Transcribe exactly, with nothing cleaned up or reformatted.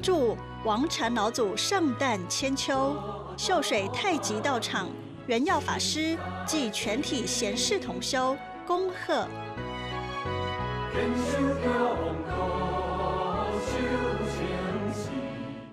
祝王禅老祖圣诞千秋，秀水太极道场圆耀法师暨全体贤士同修恭贺。 天主教皇